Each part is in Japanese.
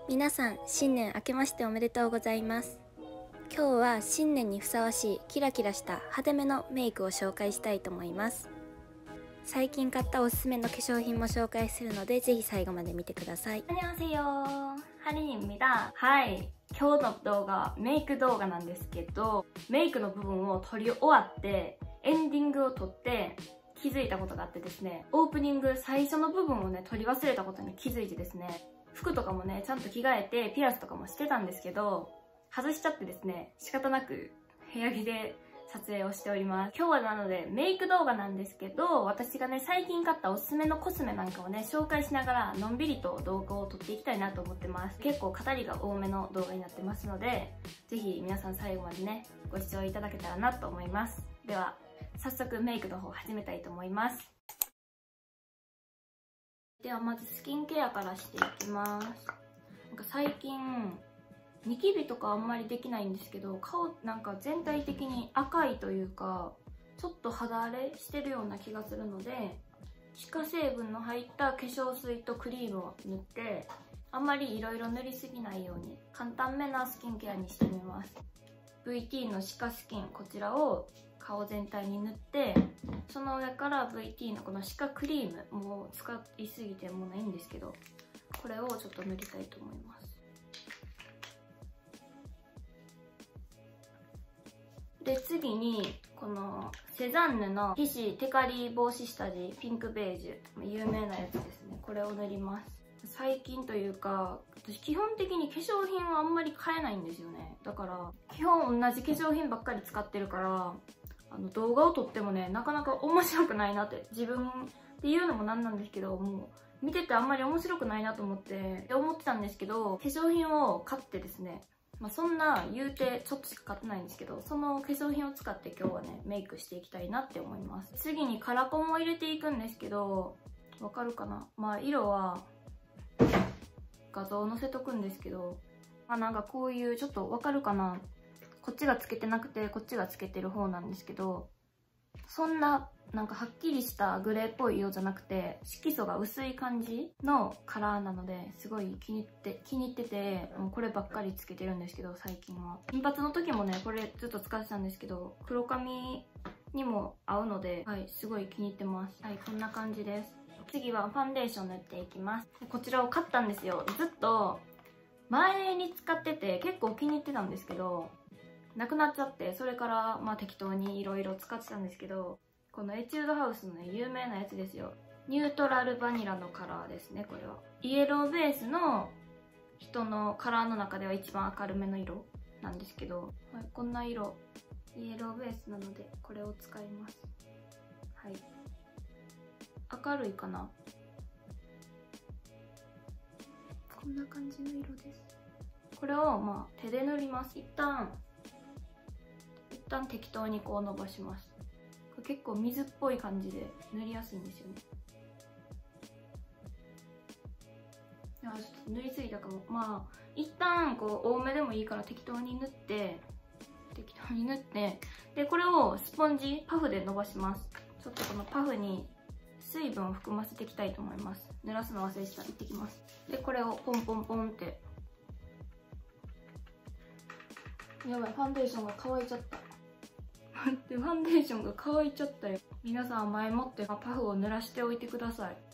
皆さん新年明けましておめでとうございます。今日は新年にふさわしいキラキラした派手めのメイクを紹介したいと思います。最近買ったおすすめの化粧品も紹介するのでぜひ最後まで見てください。 안녕하세요、하린입니다。はい、今日の動画メイク動画なんですけど、メイクの部分を撮り終わってエンディングを撮って気づいたことがあってですね、オープニング最初の部分をね撮り忘れたことに気づいてですね、服とかもねちゃんと着替えてピアスとかもしてたんですけど外しちゃってですね、仕方なく部屋着で撮影をしております。今日はなのでメイク動画なんですけど、私がね最近買ったおすすめのコスメなんかをね紹介しながらのんびりと動画を撮っていきたいなと思ってます。結構語りが多めの動画になってますので、ぜひ皆さん最後までねご視聴いただけたらなと思います。では早速メイクの方始めたいと思います。ではまずスキンケアからしていきます。なんか最近ニキビとかあんまりできないんですけど、顔なんか全体的に赤いというかちょっと肌荒れしてるような気がするので、歯科成分の入った化粧水とクリームを塗って、あんまりいろいろ塗りすぎないように簡単めなスキンケアにしてみます。 VT の歯科スキン、こちらを顔全体に塗って、その上から VT のこの歯科クリーム、もう使いすぎてもうないんですけど、これをちょっと塗りたいと思います。で次にこのセザンヌの皮脂テカリ防止下地ピンクベージュ、有名なやつですね。これを塗ります。最近というか私基本的に化粧品はあんまり買えないんですよね。だから基本同じ化粧品ばっかり使ってるから、動画を撮ってもねなかなか面白くないなって、自分で言うのもなんなんですけど、もう見ててあんまり面白くないなと思ってたんですけど、化粧品を買ってですね、そんな言うてちょっとしか買ってないんですけど、その化粧品を使って今日はねメイクしていきたいなって思います。次にカラコンを入れていくんですけど、わかるかな。色は画像を載せとくんですけど、なんかこういうちょっとわかるかな、こっちがつけてなくてこっちがつけてる方なんですけど、そんななんかはっきりしたグレーっぽい色じゃなくて色素が薄い感じのカラーなので、すごい気に入ってて、もうこればっかりつけてるんですけど、最近は金髪の時もねこれずっと使ってたんですけど、黒髪にも合うので、はい、すごい気に入ってます。はい、こんな感じです。次はファンデーション塗っていきます。こちらを買ったんですよ。ずっと前に使ってて結構気に入ってたんですけどなくなっちゃって、それから適当にいろいろ使ってたんですけど、このエチュードハウスのね有名なやつですよ。ニュートラルバニラのカラーですね。これはイエローベースの人のカラーの中では一番明るめの色なんですけど、はい、こんな色イエローベースなのでこれを使います。はい、明るいかな、こんな感じの色です。これを手で塗ります。一旦適当にこう伸ばします。これ結構水っぽい感じで塗りやすいんですよね。ちょっと塗りすぎたかも。一旦こう多めでもいいから適当に塗って、でこれをスポンジパフで伸ばします。ちょっとこのパフに水分を含ませていきたいと思います。濡らすの忘れてた。行ってきます。でこれをポンポンポンって、やばい、ファンデーションが乾いちゃった。待って、ファンデーションが乾いちゃったよ。皆さん前もってパフを濡らしておいてください。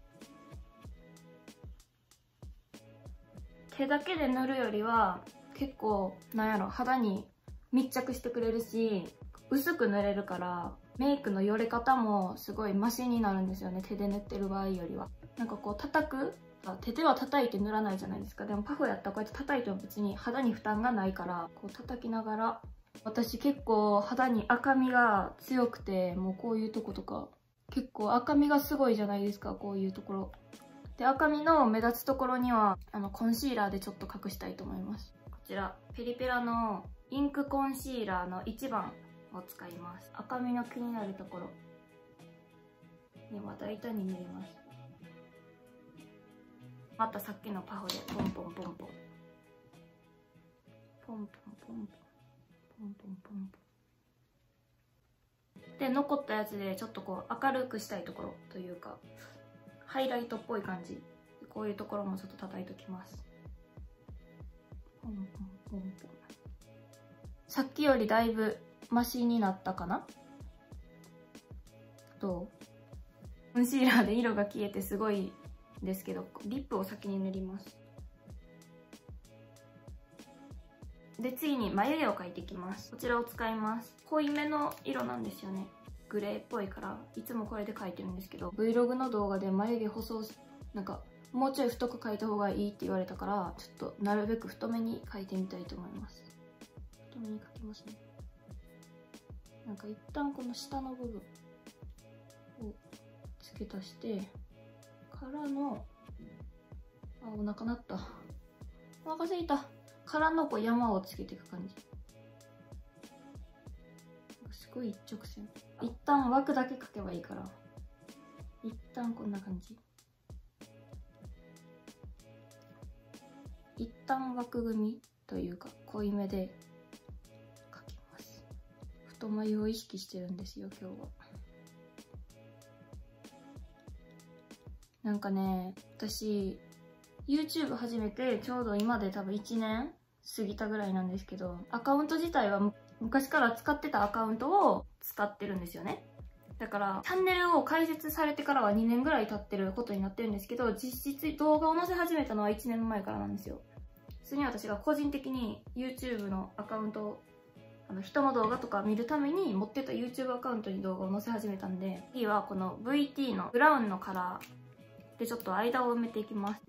手だけで塗るよりは結構肌に密着してくれるし薄く塗れるから、メイクのよれ方もすごいマシになるんですよね、手で塗ってる場合よりは。なんかこう手では叩いて塗らないじゃないですか。でもパフやったらこうやって叩いても別に肌に負担がないから、こう叩きながら。私結構肌に赤みが強くて、もうこういうとことか結構赤みがすごいじゃないですか、こういうところで。赤みの目立つところにはコンシーラーでちょっと隠したいと思います。こちらペリペラのインクコンシーラーの1番を使います。赤みの気になるところに大体に塗ります。またさっきのパフでポンポンポンポンポンポンポンポンポンポンポンポンで、残ったやつでちょっとこう明るくしたいところというかハイライトっぽい感じ、こういうところもちょっと叩いておきます。 ポンポンポンポン。さっきよりだいぶマシになったかな。どう？コンシーラーで色が消えてすごいですけど、リップを先に塗ります。で、次に眉毛を描いていきます。こちらを使います。濃いめの色なんですよね。グレーっぽいから、いつもこれで描いてるんですけど、Vlog の動画で眉毛細、なんか、もうちょい太く描いた方がいいって言われたから、ちょっとなるべく太めに描いてみたいと思います。太めに描きますね。なんか一旦この下の部分を付け足して、からの、あ、お腹鳴った。お腹すいた。からのこう山をつけていく感じ。すごい一直線。一旦枠だけ描けばいいから。一旦こんな感じ。一旦枠組みというか濃いめで描きます。太眉を意識してるんですよ、今日は。なんかね、私 YouTube 始めてちょうど今で多分1年過ぎたぐらいなんですけど、アカウント自体は昔から使ってたアカウントを使ってるんですよね。だからチャンネルを開設されてからは2年ぐらい経ってることになってるんですけど、実質動画を載せ始めたのは1年前からなんですよ。普通に私が個人的に YouTube のアカウントを人の動画とか見るために持ってた YouTube アカウントに動画を載せ始めたんで、次はこの VT のブラウンのカラーでちょっと間を埋めていきます。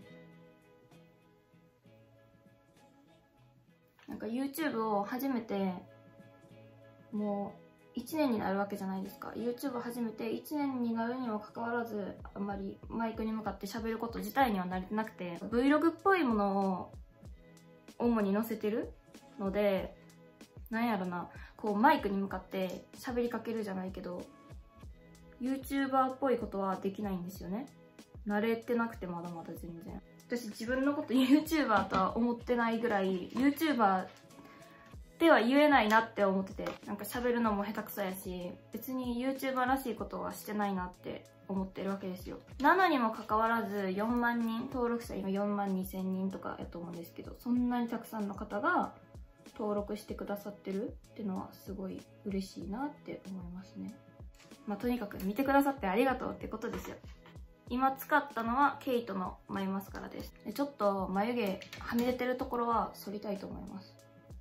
なんか YouTube を始めてもう1年になるわけじゃないですか。 YouTube を始めて1年になるにもかかわらず、あんまりマイクに向かって喋ること自体には慣れてなくて、 Vlog っぽいものを主に載せてるので、なんやろな、こうマイクに向かって喋りかけるじゃないけど YouTuber っぽいことはできないんですよね。慣れてなくて、まだまだ全然。私自分のこと YouTuber とは思ってないぐらい YouTuber では言えないなって思ってて、なんか喋るのも下手くそやし、別に YouTuber らしいことはしてないなって思ってるわけですよ。なのにもかかわらず4万人、登録者今4万2000人とかやと思うんですけど、そんなにたくさんの方が登録してくださってるっていうのはすごい嬉しいなって思いますね。まあとにかく見てくださってありがとうってことですよ。今使ったのはケイトの眉マスカラです。でちょっと眉毛はみ出てるところは剃りたいと思います。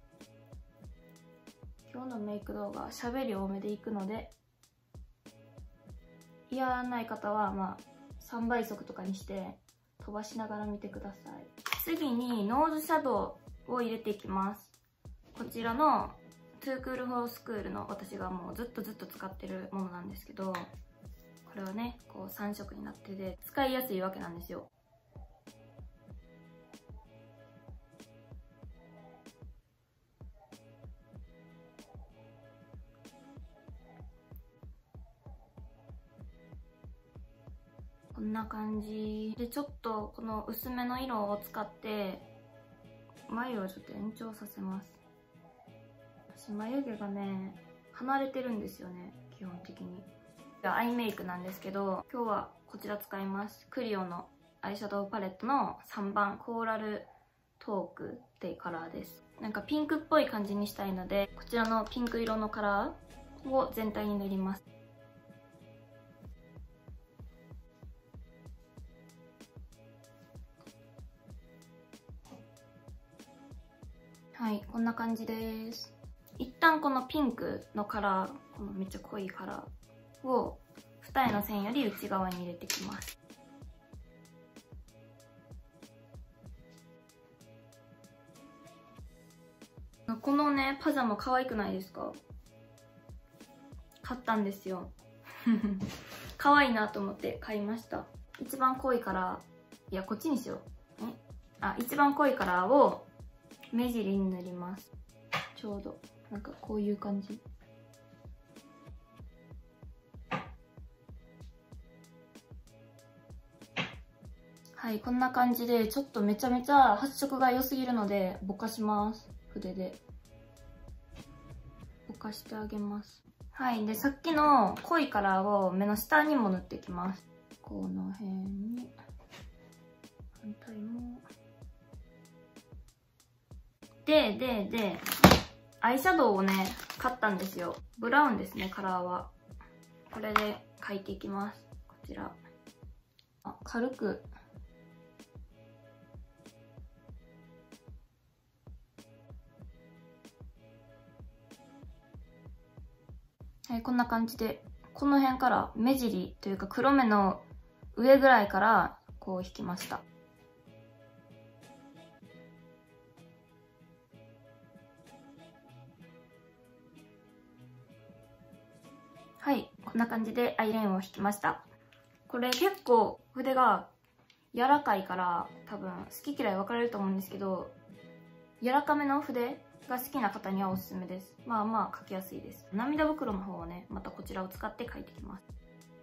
今日のメイク動画は喋り多めでいくので、嫌ない方はまあ3倍速とかにして飛ばしながら見てください。次にノーズシャドウを入れていきます。こちらのトゥークールフォースクールの私がもうずっと使ってるものなんですけど、これはねこう3色になってて使いやすいわけなんですよ。こんな感じで、ちょっとこの薄めの色を使って眉をちょっと延長させます。私眉毛がね離れてるんですよね、基本的に。アイメイクなんですけど、今日はこちら使います。クリオのアイシャドウパレットの3番コーラルトークっていうカラーです。なんかピンクっぽい感じにしたいので、こちらのピンク色のカラーを全体に塗ります。はい、こんな感じです。一旦このピンクのカラー、このめっちゃ濃いカラーを二重の線より内側に入れてきます。このねパジャマ可愛くないですか？買ったんですよ。可愛いなと思って買いました。一番濃いカラー、いやこっちにしよう。一番濃いカラーを目尻に塗ります。ちょうどなんかこういう感じ。はい、こんな感じでちょっとめちゃめちゃ発色が良すぎるのでぼかします。筆でぼかしてあげます。はい、でさっきの濃いカラーを目の下にも塗っていきます。この辺に反対もで、アイシャドウをね、買ったんですよ。ブラウンですね、カラーは。これで描いていきます。こちら。軽く。はい、こんな感じで、この辺から目尻というか黒目の上ぐらいからこう引きました。はい、こんな感じでアイラインを引きました。これ結構筆が柔らかいから多分好き嫌い分かれると思うんですけど、柔らかめの筆が好きな方にはおすすめです。まあまあ描きやすいです。涙袋の方をね、またこちらを使って描いていきます。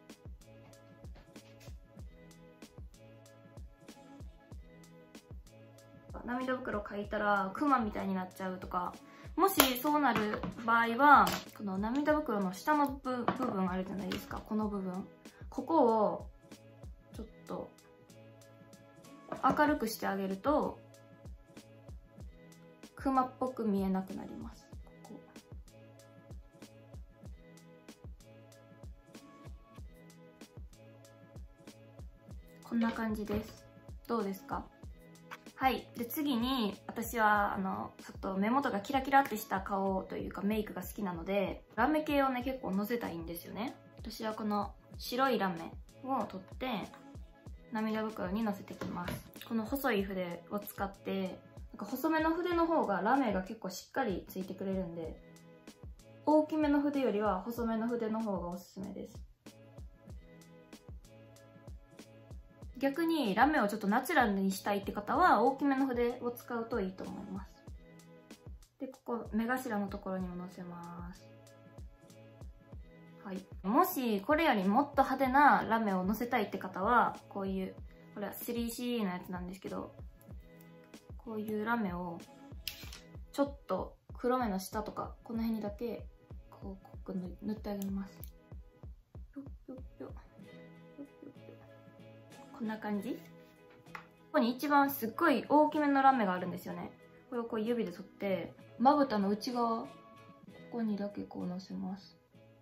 涙袋描いたらクマみたいになっちゃうとか、もしそうなる場合は、この涙袋の下の部分あるじゃないですか、この部分。ここをちょっと明るくしてあげるとクマっぽく見えなくなります。こんな感じです。どうですか？はい。で、次に、私は、ちょっと目元がキラキラってした顔というかメイクが好きなので、ラメ系をね、結構のせたいんですよね。私はこの白いラメを取って、涙袋にのせていきます。この細い筆を使って、なんか細めの筆の方がラメが結構しっかりついてくれるんで、大きめの筆よりは細めの筆の方がおすすめです。逆にラメをちょっとナチュラルにしたいって方は大きめの筆を使うといいと思います。で、ここ目頭のところにものせます。はい。もしこれよりもっと派手なラメをのせたいって方は、こういう、これは 3C のやつなんですけど、こういうラメをちょっと黒目の下とかこの辺にだけこう濃く塗ってあげます。こんな感じ。ここに一番すっごい大きめのラメがあるんですよね。これをこう指で取って、まぶたの内側、ここにだけこうのせます。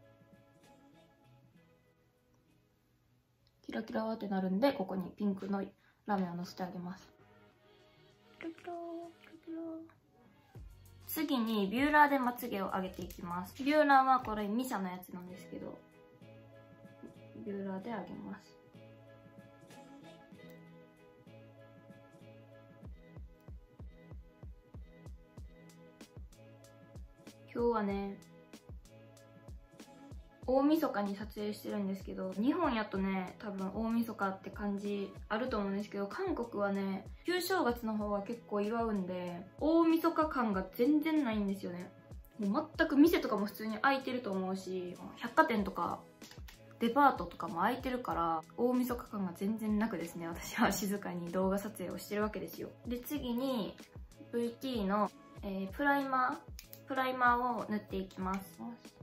キラキラーってなるんで、ここにピンクのラメをのせてあげます。キラキラー、キラキラー。次にビューラーでまつげを上げていきます。ビューラーはこれミシャのやつなんですけど、ビューラーで上げます。今日はね、大晦日に撮影してるんですけど、日本やとね、多分大晦日って感じあると思うんですけど、韓国はね、旧正月の方が結構祝うんで、大晦日感が全然ないんですよね。もう全く店とかも普通に開いてると思うし、百貨店とかデパートとかも開いてるから、大晦日感が全然なくですね、私は静かに動画撮影をしてるわけですよ。で、次に VT の、プライマーを塗っていきます。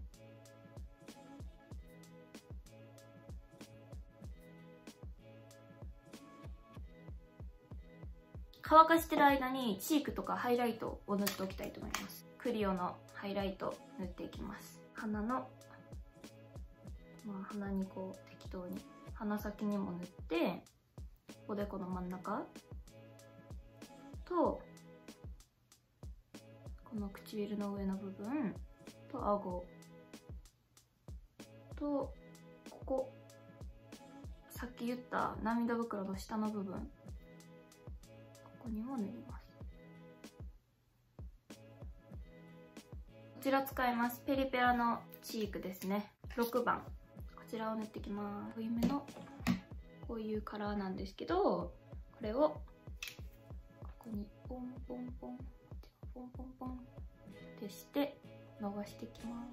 乾かしてる間にチークとかハイライトを塗っておきたいと思います。クリオのハイライト塗っていきます。鼻の、鼻にこう適当に鼻先にも塗って、おでこの真ん中とこの唇の上の部分と顎とここ、さっき言った涙袋の下の部分、ここにも塗ります。こちら使います。ペリペラのチークですね。6番。こちらを塗っていきます。濃いめのこういうカラーなんですけど、これをここにポンポンポンポンポンポンってして伸ばしていきます。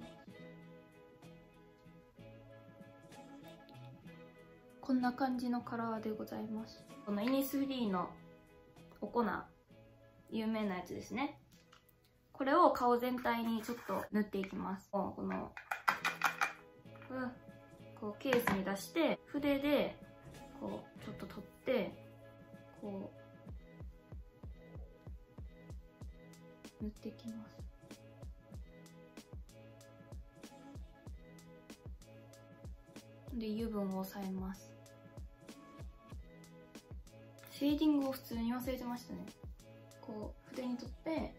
こんな感じのカラーでございます。このイニスフリーのお粉、有名なやつですね。これを顔全体にちょっと塗っていきます。このこうケースに出して筆でこうちょっと取ってこう塗っていきます。で油分を抑えます。シェーディングを普通に忘れてましたね。こう筆に取って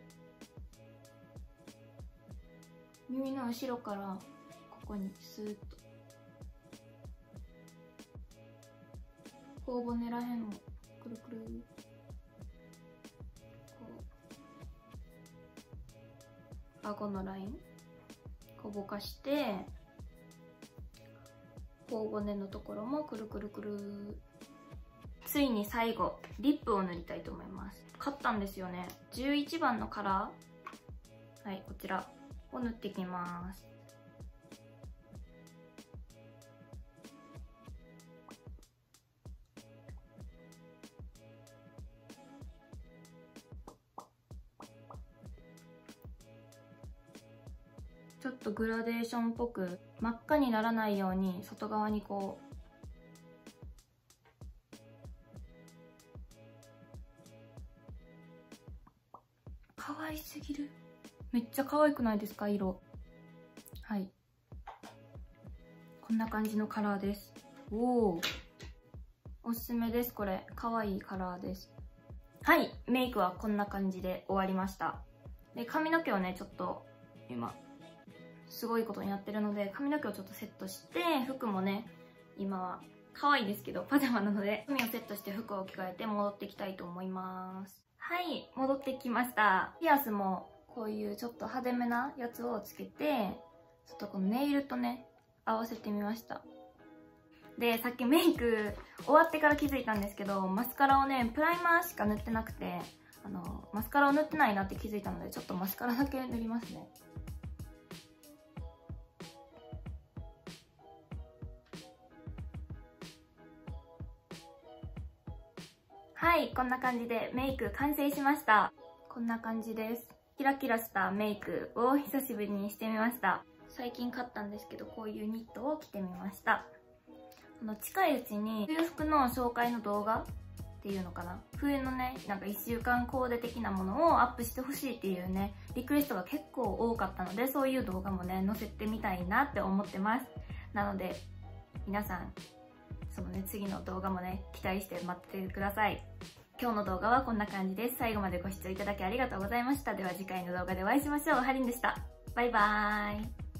耳の後ろからここにスーッと頬骨らへんもくるくるこう顎のラインこうぼかして、頬骨のところもくるくるくる。ついに最後リップを塗りたいと思います。買ったんですよね。11番のカラー、はい、こちらを塗っていきます。ちょっとグラデーションっぽく真っ赤にならないように外側にこう可愛すぎる。めっちゃ可愛くないですか、色。はい、こんな感じのカラーです。おすすめです。これ可愛いカラーです。はい、メイクはこんな感じで終わりました。で髪の毛をねちょっと今すごいことになってるので、髪の毛をちょっとセットして、服もね今は可愛いですけどパジャマなので髪をセットして服を着替えて戻っていきたいと思います。はい、戻ってきました。ピアスもこういうちょっと派手めなやつをつけて、ちょっとこのネイルとね合わせてみました。でさっきメイク終わってから気づいたんですけど、マスカラをねプライマーしか塗ってなくて、マスカラを塗ってないなって気づいたので、ちょっとマスカラだけ塗りますね。はい、こんな感じでメイク完成しました。こんな感じです。キラキラしたメイクを久しぶりにしてみました。最近買ったんですけど、こういうニットを着てみました。近いうちに冬服の紹介の動画っていうのかな、冬のねなんか1週間コーデ的なものをアップしてほしいっていうねリクエストが結構多かったので、そういう動画もね載せてみたいなって思ってます。なので皆さんそのね次の動画もね期待して待っててください。今日の動画はこんな感じです。最後までご視聴いただきありがとうございました。では次回の動画でお会いしましょう。はりんでした。バイバーイ。